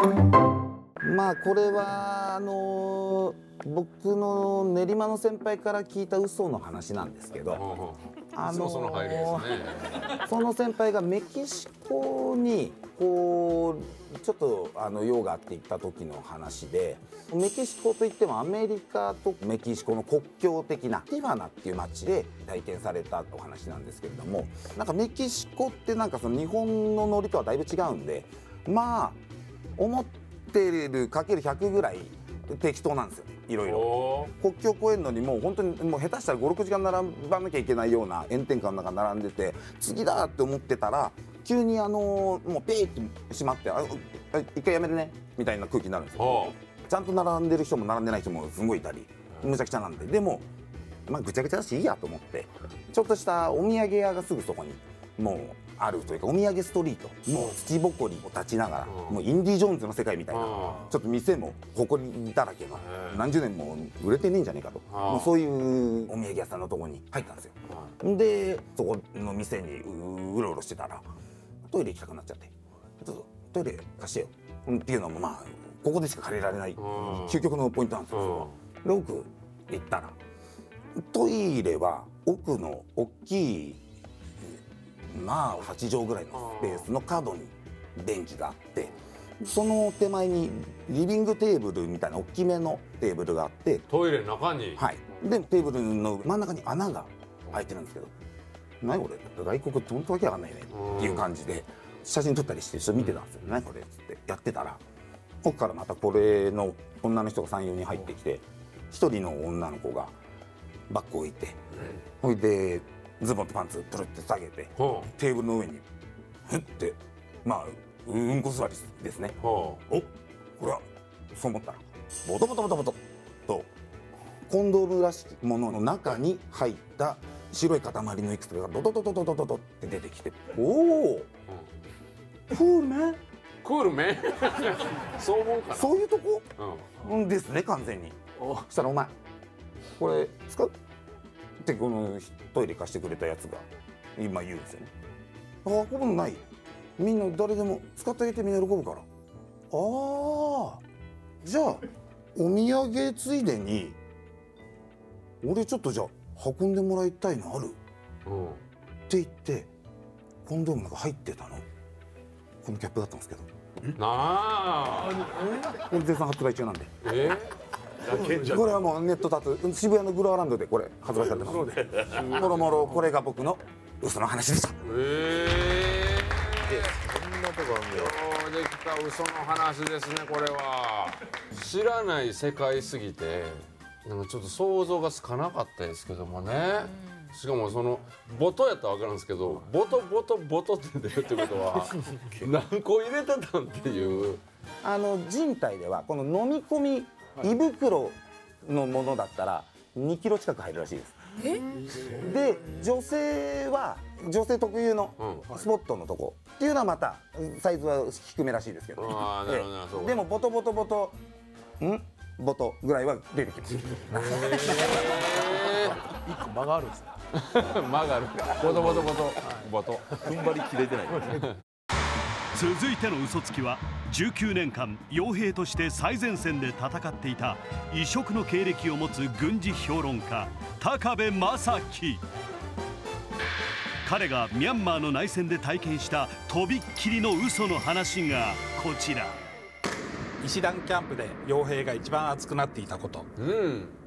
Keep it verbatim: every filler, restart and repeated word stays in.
まあこれはあの僕の練馬の先輩から聞いた嘘の話なんですけど、あのその入りですね。 その先輩がメキシコにこうちょっとあの用があって行った時の話で、メキシコといってもアメリカとメキシコの国境的なティファナっていう街で体験されたお話なんですけれども、なんかメキシコってなんかその日本のノリとはだいぶ違うんで、まあ思ってるかけるひゃくぐらい適当なんですよ、いろいろ。国境越えるのにもう本当にもう下手したらごろくじかん並ばなきゃいけないような炎天下の中並んでて、次だって思ってたら急にあのもうペーって閉まって「あ一回やめるね」みたいな空気になるんですよ。ちゃんと並んでる人も並んでない人もすごいいたり、むちゃくちゃなんで、でもまあぐちゃぐちゃだしいいやと思って、ちょっとしたお土産屋がすぐそこにもうあるというか、お土産ストリート、もう土ぼこりを立ちながら、もうインディ・ジョーンズの世界みたいな、ちょっと店も埃だらけの、何十年も売れてねえんじゃねえかと、もうそういうお土産屋さんのとこに入ったんですよ。でそこの店にうろうろしてたらトイレ行きたくなっちゃって、ちょっとトイレ貸してよっていうのもまあここでしか借りられない究極のポイントなんですよ。で奥行ったらトイレは奥の大きいまあはち畳ぐらいのスペースの角に便器があって、その手前にリビングテーブルみたいな大きめのテーブルがあって、 トイレの中に、 はい、でテーブルの真ん中に穴が開いてるんですけど「何これ外国って本当わけわかんないね」っていう感じで写真撮ったりしてちょっと見てたんですよ。何これっつってやってたら、奥からまたこれの女の人がさんよにん入ってきて、ひとりの女の子がバッグを置いて、ほいでズボンとパンツプルって下げてテーブルの上にふってまあうんこ座りですね。おこれはそう思ったらボトボトボトボトとコンドームらしきものの中に入った白い塊のいくつかがドドドドドドドドって出てきて、おおクールメンクールメンそう思うかな。 そういうとこ、うん、ですね完全に。そしたら「お前これ使う?」ってこのトイレ貸してくれたやつが今言うんですよね。ああ、こういうのない。みんな誰でも使ってあげてみんな喜ぶから。ああ、じゃあお土産ついでに俺ちょっとじゃあ運んでもらいたいのある、うん、って言ってコンドームの中入ってたのこのキャップだったんですけど。なあ。これ絶賛発売中なんで。えこれはもうネットだと渋谷のグロアランドでこれ発売されてます。もろもろこれが僕の嘘の話でした。へえ。 そんなとこあるんだよ。ようできた嘘の話ですねこれは。知らない世界すぎてなんかちょっと想像がつかなかったですけどもね。しかもそのボトやったら分かるんですけど、ボトボトボトって出るってことは何個入れてたんっていう。 あの人体ではこの飲み込み胃袋のものだったらにキロ近く入るらしいです。で女性は女性特有のスポットのとこっていうのはまたサイズは低めらしいですけど、でもボトボトボトんボトぐらいは出てきます。 一個間があるんですね。 間がある。ボトボトボトボト踏ん張りきれてない。 続いての嘘つきはじゅうきゅうねんかん傭兵として最前線で戦っていた異色の経歴を持つ軍事評論家高部正樹。彼がミャンマーの内戦で体験したとびっきりの嘘の話がこちら。 石段キャンプで傭兵が一番熱くなっていたこと。うん